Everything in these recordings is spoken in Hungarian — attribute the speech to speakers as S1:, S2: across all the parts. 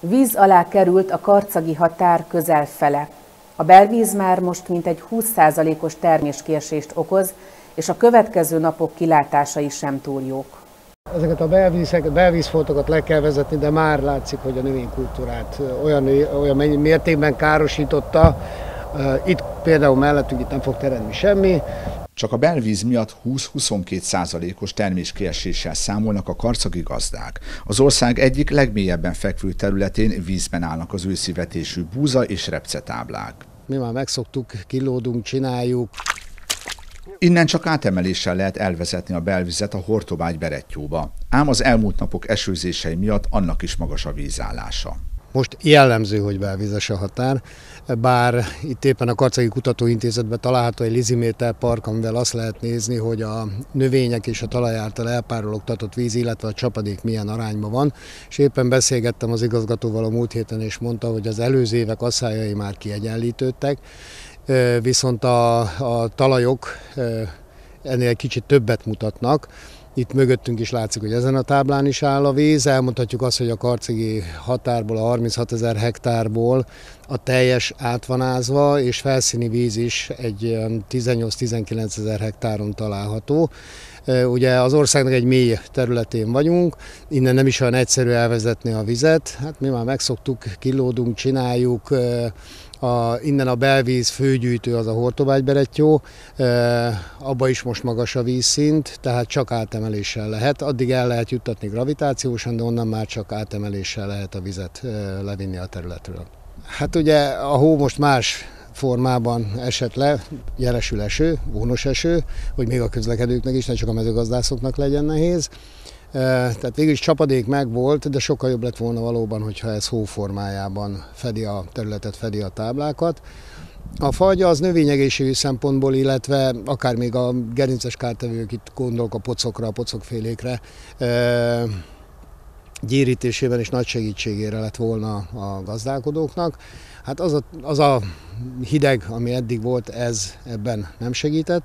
S1: Víz alá került a karcagi határ közel fele. A belvíz már most mintegy 20%-os terméskésést okoz, és a következő napok kilátásai sem túl jók.
S2: Ezeket a belvízfoltokat le kell vezetni, de már látszik, hogy a növénykultúrát olyan mértékben károsította. Itt például mellettünk itt nem fog teremni semmi.
S3: Csak a belvíz miatt 20-22%-os terméskieséssel számolnak a karcagi gazdák. Az ország egyik legmélyebben fekvő területén vízben állnak az őszivetésű búza és repcetáblák.
S2: Mi már megszoktuk, kilódunk, csináljuk.
S3: Innen csak átemeléssel lehet elvezetni a belvizet a Hortobágy-Berettyóba. Ám az elmúlt napok esőzései miatt annak is magas a vízállása.
S2: Most jellemző, hogy belvízes a határ, bár itt éppen a Karcagi Kutatóintézetben található egy liziméterpark, amivel azt lehet nézni, hogy a növények és a talaj által elpárologtatott víz, illetve a csapadék milyen arányban van. És éppen beszélgettem az igazgatóval a múlt héten, és mondta, hogy az előző évek asszályai már kiegyenlítődtek, viszont a talajok ennél kicsit többet mutatnak. Itt mögöttünk is látszik, hogy ezen a táblán is áll a víz. Elmondhatjuk azt, hogy a karcagi határból, a 36 000 hektárból a teljes át van ázva, és felszíni víz is egy 18-19 000 hektáron található. Ugye az országnak egy mély területén vagyunk, innen nem is olyan egyszerű elvezetni a vizet. Hát mi már megszoktuk, kilódunk, csináljuk. Innen a belvíz főgyűjtő az a Hortobágy-Berettyó, abba is most magas a vízszint, tehát csak átemeléssel lehet. Addig el lehet juttatni gravitációsan, de onnan már csak átemeléssel lehet a vizet levinni a területről. Hát ugye a hó most más formában esett le, jelesül eső, ónos eső, hogy még a közlekedőknek is, ne csak a mezőgazdászoknak legyen nehéz. Tehát végül is csapadék megvolt, de sokkal jobb lett volna valóban, hogyha ez hó formájában fedi a területet, fedi a táblákat. A fagy az növényegészségügyi szempontból, illetve akár még a gerinces kártevők, itt gondolok a pocokra, a pocokfélékre, gyérítésében is nagy segítségére lett volna a gazdálkodóknak. Hát az a hideg, ami eddig volt, ez ebben nem segített.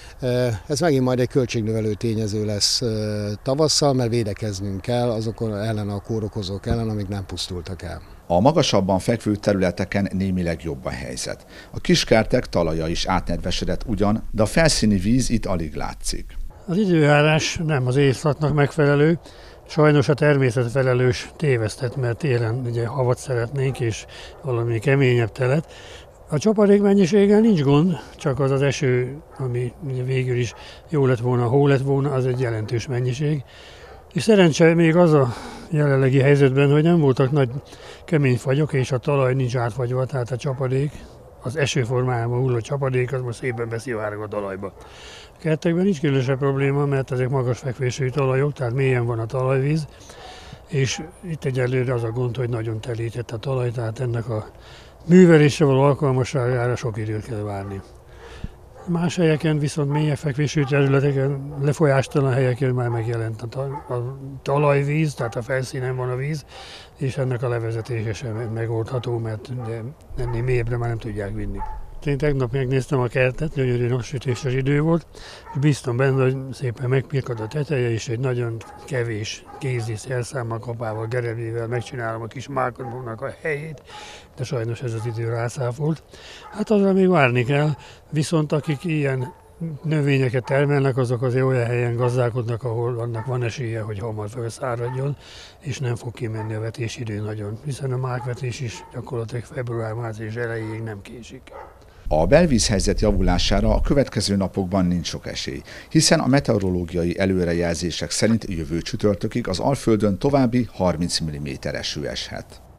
S2: Ez megint majd egy költségnövelő tényező lesz tavasszal, mert védekeznünk kell azok ellen a kórokozók ellen, amik nem pusztultak el.
S3: A magasabban fekvő területeken némileg jobb a helyzet. A kiskertek talaja is átnedvesedett ugyan, de a felszíni víz itt alig látszik.
S4: Az időjárás nem az évszaknak megfelelő. Sajnos a természet felelős tévesztett, mert télen ugye havat szeretnénk, és valami keményebb telet. A csapadék mennyiséggel nincs gond, csak az eső, ami ugye végül is jó lett volna, hó lett volna, az egy jelentős mennyiség. És szerencse még az a jelenlegi helyzetben, hogy nem voltak nagy kemény fagyok, és a talaj nincs átfagyva, tehát a csapadék, az eső formájában hulló csapadék, az most szépen beszivárog a talajba. A kertekben nincs különösebb probléma, mert ezek magas fekvésű talajok, tehát mélyen van a talajvíz, és itt egyelőre az a gond, hogy nagyon telített a talaj, tehát ennek a művelésre való alkalmasságára sok időt kell várni. Más helyeken, viszont mélyebb fekvésű területeken, lefolyástalan helyeken már megjelent a talajvíz, tehát a felszínen van a víz, és ennek a levezetése sem megoldható, mert ennél mélyebbre már nem tudják vinni. Én tegnap megnéztem a kertet, gyönyörű napsütéses idő volt, és bíztam benne, hogy szépen megpirkad a teteje, és egy nagyon kevés kézi szerszámmal, kapával, gerebével megcsinálom a kis mákodónak a helyét, de sajnos ez az idő rászáfolt. Hát azra még várni kell, viszont akik ilyen növényeket termelnek, azok azért olyan helyen gazdálkodnak, ahol annak van esélye, hogy hamar felszáradjon, és nem fog kimenni a vetésidő nagyon, hiszen a mákvetés is gyakorlatilag február-március elejéig nem késik.
S3: A belvízhelyzet javulására a következő napokban nincs sok esély, hiszen a meteorológiai előrejelzések szerint jövő csütörtökig az Alföldön további 30 mm eső eshet.